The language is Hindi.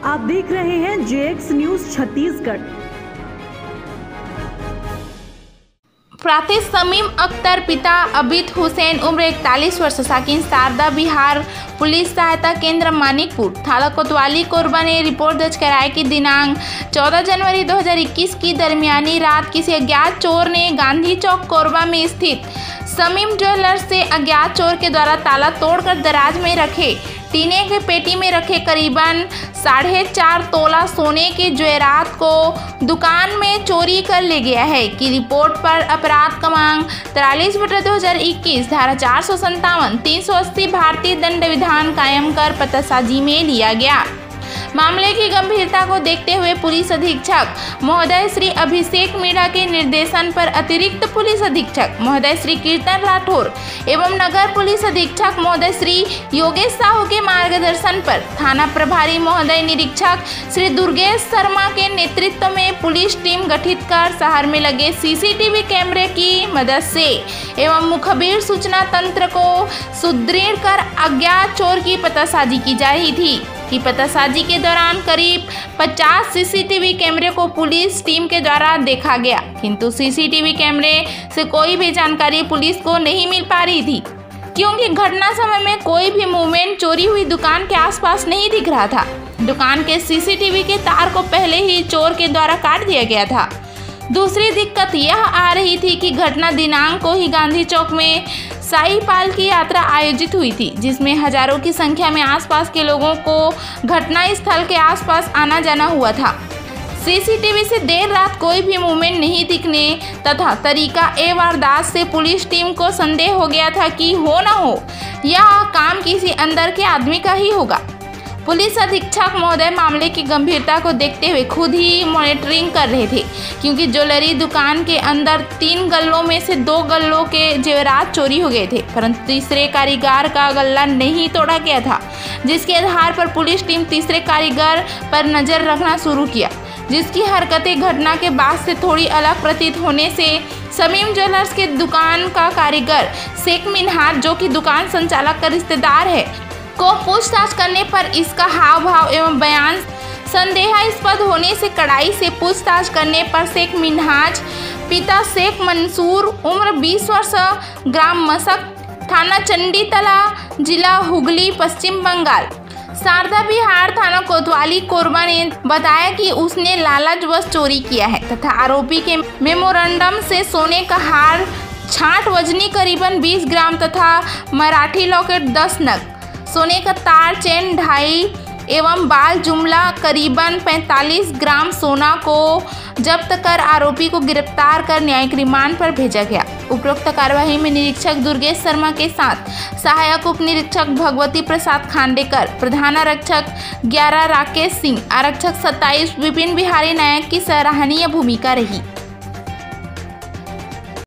आप देख रहे हैं JX न्यूज छत्तीसगढ़। प्रार्थी समीम अख्तर, पिता अबिद हुसैन, उम्र 41 वर्ष, साकिन शारदा बिहार पुलिस सहायता केंद्र मानिकपुर, थाना कोतवाली, कोरबा ने रिपोर्ट दर्ज कराया कि दिनांक 14 जनवरी 2021 की दरमियानी रात किसी अज्ञात चोर ने गांधी चौक कोरबा में स्थित समीम ज्वेलर्स से अज्ञात चोर के द्वारा ताला तोड़कर दराज में रखे टीने के पेटी में रखे करीबन 4.5 तोला सोने के जेवरात को दुकान में चोरी कर ले गया है की रिपोर्ट पर अपराध क्रमांक 43/2021 धारा 457 380 भारतीय दंड विधान कायम कर पतासाजी में लिया गया। मामले की गंभीरता को देखते हुए पुलिस अधीक्षक महोदय श्री अभिषेक मीणा के निर्देशन पर अतिरिक्त पुलिस अधीक्षक महोदय श्री कीर्तन राठौर एवं नगर पुलिस अधीक्षक महोदय श्री योगेश साहू के मार्गदर्शन पर थाना प्रभारी महोदय निरीक्षक श्री दुर्गेश शर्मा के नेतृत्व में पुलिस टीम गठित कर शहर में लगे CCTV कैमरे की मदद से एवं मुखबिर सूचना तंत्र को सुदृढ़ कर अज्ञात चोर की पतासाजी की जा रही थी कि पतासाजी के दौरान करीब 50 CCTV कैमरे को पुलिस टीम के द्वारा देखा गया, किंतु CCTV कैमरे से कोई भी जानकारी पुलिस को नहीं मिल पा रही थी क्योंकि घटना समय में कोई भी मूवमेंट चोरी हुई दुकान के आसपास नहीं दिख रहा था। दुकान के CCTV के तार को पहले ही चोर के द्वारा काट दिया गया था। दूसरी दिक्कत यह आ रही थी कि घटना दिनांक को ही गांधी चौक में शाही पाल की यात्रा आयोजित हुई थी, जिसमें हजारों की संख्या में आसपास के लोगों को घटना स्थल के आसपास आना जाना हुआ था। CCTV से देर रात कोई भी मूवमेंट नहीं दिखने तथा तरीका वारदात से पुलिस टीम को संदेह हो गया था कि हो न हो यह काम किसी अंदर के आदमी का ही होगा। पुलिस अधीक्षक महोदय मामले की गंभीरता को देखते हुए खुद ही मॉनिटरिंग कर रहे थे क्योंकि ज्वेलरी दुकान के अंदर 3 गल्लों में से 2 गल्लों के जेवरात चोरी हो गए थे, परंतु तीसरे कारीगर का गल्ला नहीं तोड़ा गया था, जिसके आधार पर पुलिस टीम तीसरे कारीगर पर नजर रखना शुरू किया, जिसकी हरकतें घटना के बाद से थोड़ी अलग प्रतीत होने से समीम ज्वेलर्स के दुकान का कारीगर शेख मिनहाज, जो कि दुकान संचालक का रिश्तेदार है, को पूछताछ करने पर इसका हाव भाव एवं बयान संदेहास्पद होने से कड़ाई से पूछताछ करने पर शेख मिनहाज, पिता शेख मंसूर, उम्र 20 वर्ष, ग्राम मशक, थाना चंडीतला, जिला हुगली, पश्चिम बंगाल, शारदा बिहार, थाना कोतवाली, कोरबा ने बताया कि उसने लालचवश चोरी किया है तथा आरोपी के मेमोरेंडम से सोने का हार, छाट वजनी करीबन 20 ग्राम तथा मराठी लॉकेट 10 नग, सोने का तार चेन 2.5 एवं बाल जुमला करीबन 45 ग्राम सोना को जब्त कर आरोपी को गिरफ्तार कर न्यायिक रिमांड पर भेजा गया। उपरोक्त कार्यवाही में निरीक्षक दुर्गेश शर्मा के साथ सहायक उप निरीक्षक भगवती प्रसाद खांडेकर, प्रधान आरक्षक 11 राकेश सिंह, आरक्षक 27 विपिन बिहारी नायक की सराहनीय भूमिका रही।